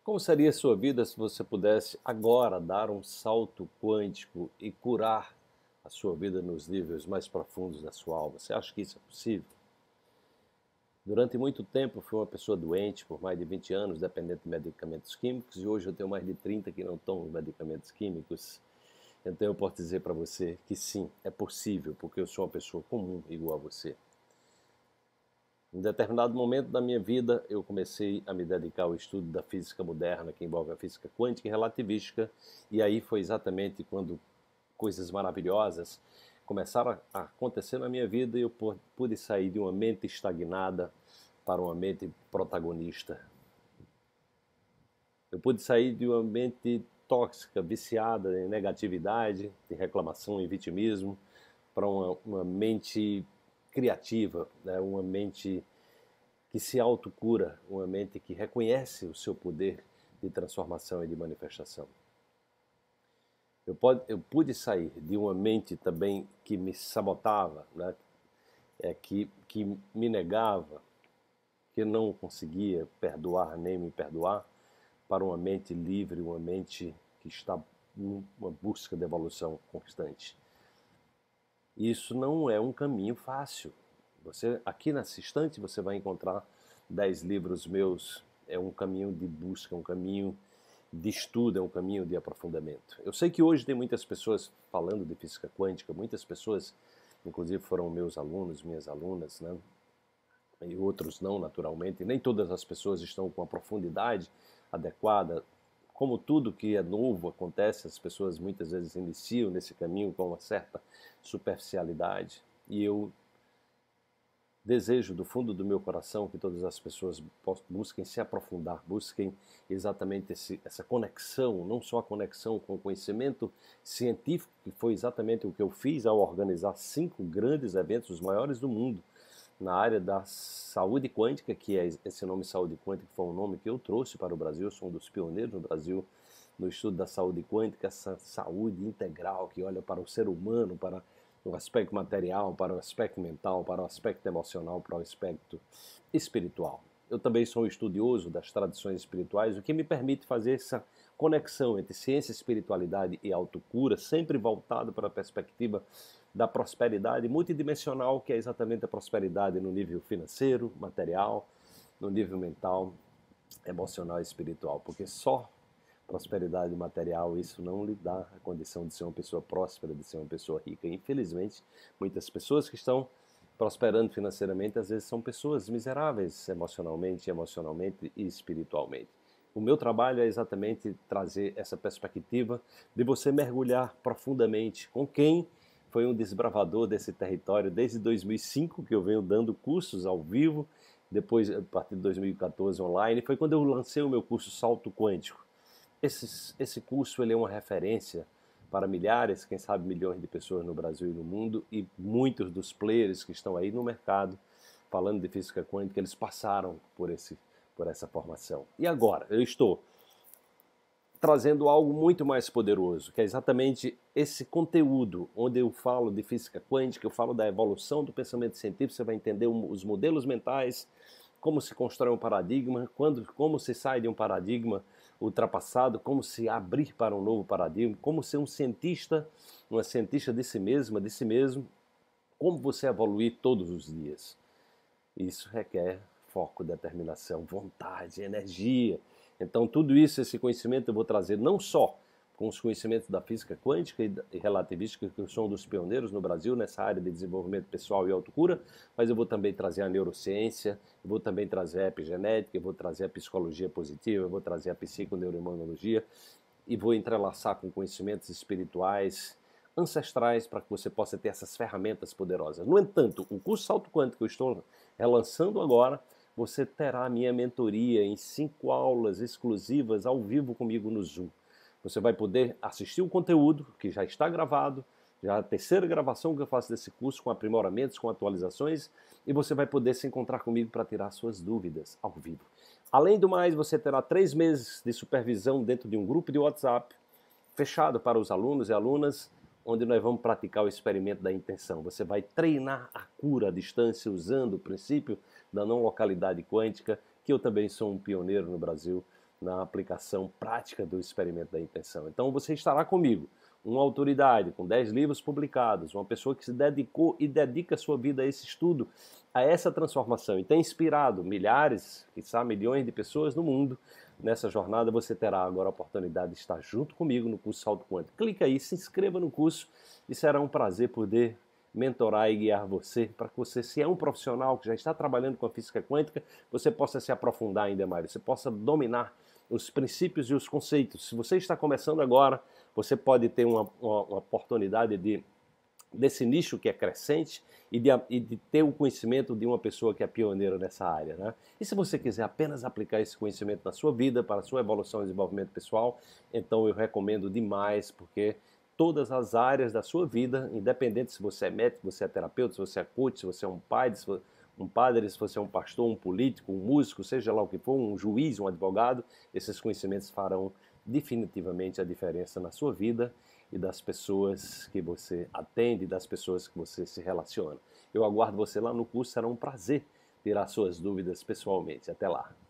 Como seria a sua vida se você pudesse agora dar um salto quântico e curar a sua vida nos níveis mais profundos da sua alma? Você acha que isso é possível? Durante muito tempo eu fui uma pessoa doente, por mais de 20 anos, dependente de medicamentos químicos, e hoje eu tenho mais de 30 que não tomam medicamentos químicos. Então eu posso dizer para você que sim, é possível, porque eu sou uma pessoa comum igual a você. Em determinado momento da minha vida, eu comecei a me dedicar ao estudo da física moderna, que envolve a física quântica e relativística, e aí foi exatamente quando coisas maravilhosas começaram a acontecer na minha vida e eu pude sair de uma mente estagnada para uma mente protagonista. Eu pude sair de uma mente tóxica, viciada em negatividade, em reclamação, em vitimismo, para uma mente criativa, né? Uma mente que se autocura, uma mente que reconhece o seu poder de transformação e de manifestação. Eu pude sair de uma mente também que me sabotava, né? Que me negava, que não conseguia perdoar nem me perdoar, para uma mente livre, uma mente que está numa busca de evolução constante. Isso não é um caminho fácil. Você, aqui nesse instante você vai encontrar 10 livros meus. É um caminho de busca, um caminho de estudo, é um caminho de aprofundamento. Eu sei que hoje tem muitas pessoas falando de física quântica, muitas pessoas, inclusive foram meus alunos, minhas alunas, né? E outros não, naturalmente. Nem todas as pessoas estão com a profundidade adequada. Como tudo que é novo acontece, as pessoas muitas vezes iniciam nesse caminho com uma certa superficialidade. E eu desejo do fundo do meu coração que todas as pessoas busquem se aprofundar, busquem exatamente essa conexão, não só a conexão com o conhecimento científico, que foi exatamente o que eu fiz ao organizar 5 grandes eventos, os maiores do mundo, na área da saúde quântica, que é esse nome saúde quântica, foi um nome que eu trouxe para o Brasil, eu sou um dos pioneiros no Brasil no estudo da saúde quântica, essa saúde integral que olha para o ser humano, para o aspecto material, para o aspecto mental, para o aspecto emocional, para o aspecto espiritual. Eu também sou um estudioso das tradições espirituais, o que me permite fazer essa conexão entre ciência, espiritualidade e autocura, sempre voltado para a perspectiva da prosperidade multidimensional, que é exatamente a prosperidade no nível financeiro, material, no nível mental, emocional e espiritual, porque só prosperidade material, isso não lhe dá a condição de ser uma pessoa próspera, de ser uma pessoa rica. Infelizmente, muitas pessoas que estão prosperando financeiramente, às vezes são pessoas miseráveis emocionalmente e espiritualmente. O meu trabalho é exatamente trazer essa perspectiva de você mergulhar profundamente com quem foi um desbravador desse território desde 2005, que eu venho dando cursos ao vivo, depois, a partir de 2014, online, foi quando eu lancei o meu curso Salto Quântico. Esse curso ele é uma referência para milhares, quem sabe milhões de pessoas no Brasil e no mundo, e muitos dos players que estão aí no mercado falando de física quântica, eles passaram por essa formação. E agora, eu estou trazendo algo muito mais poderoso, que é exatamente esse conteúdo, onde eu falo de física quântica, eu falo da evolução do pensamento científico, você vai entender os modelos mentais, como se constrói um paradigma, como se sai de um paradigma ultrapassado, como se abrir para um novo paradigma, como ser um cientista, uma cientista de si mesma, de si mesmo, como você evoluir todos os dias. Isso requer foco, determinação, vontade, energia. Então, tudo isso, esse conhecimento eu vou trazer não só com os conhecimentos da física quântica e relativística, que eu sou um dos pioneiros no Brasil nessa área de desenvolvimento pessoal e autocura, mas eu vou também trazer a neurociência, eu vou também trazer a epigenética, eu vou trazer a psicologia positiva, eu vou trazer a psiconeuroimunologia e vou entrelaçar com conhecimentos espirituais, ancestrais, para que você possa ter essas ferramentas poderosas. No entanto, o curso Salto Quântico que eu estou relançando agora, você terá a minha mentoria em 5 aulas exclusivas ao vivo comigo no Zoom. Você vai poder assistir o conteúdo que já está gravado, já é a terceira gravação que eu faço desse curso, com aprimoramentos, com atualizações, e você vai poder se encontrar comigo para tirar suas dúvidas ao vivo. Além do mais, você terá 3 meses de supervisão dentro de um grupo de WhatsApp, fechado para os alunos e alunas, onde nós vamos praticar o experimento da intenção. Você vai treinar a cura à distância usando o princípio da não localidade quântica, que eu também sou um pioneiro no Brasil na aplicação prática do experimento da intenção. Então você estará comigo, uma autoridade com 10 livros publicados, uma pessoa que se dedicou e dedica a sua vida a esse estudo, a essa transformação, e tem inspirado milhares, quizá milhões de pessoas no mundo. Nessa jornada você terá agora a oportunidade de estar junto comigo no curso Salto Quântico. Clica aí, se inscreva no curso e será um prazer poder mentorar e guiar você para que você, se é um profissional que já está trabalhando com a física quântica, você possa se aprofundar ainda mais, você possa dominar os princípios e os conceitos. Se você está começando agora, você pode ter uma oportunidade desse nicho que é crescente e de ter o conhecimento de uma pessoa que é pioneira nessa área, né? E se você quiser apenas aplicar esse conhecimento na sua vida, para a sua evolução e desenvolvimento pessoal, então eu recomendo demais, porque todas as áreas da sua vida, independente se você é médico, se você é terapeuta, se você é coach, se você é um pai, se você é um pastor, um político, um músico, seja lá o que for, um juiz, um advogado, esses conhecimentos farão definitivamente a diferença na sua vida e das pessoas que você atende, das pessoas que você se relaciona. Eu aguardo você lá no curso, será um prazer tirar suas dúvidas pessoalmente. Até lá!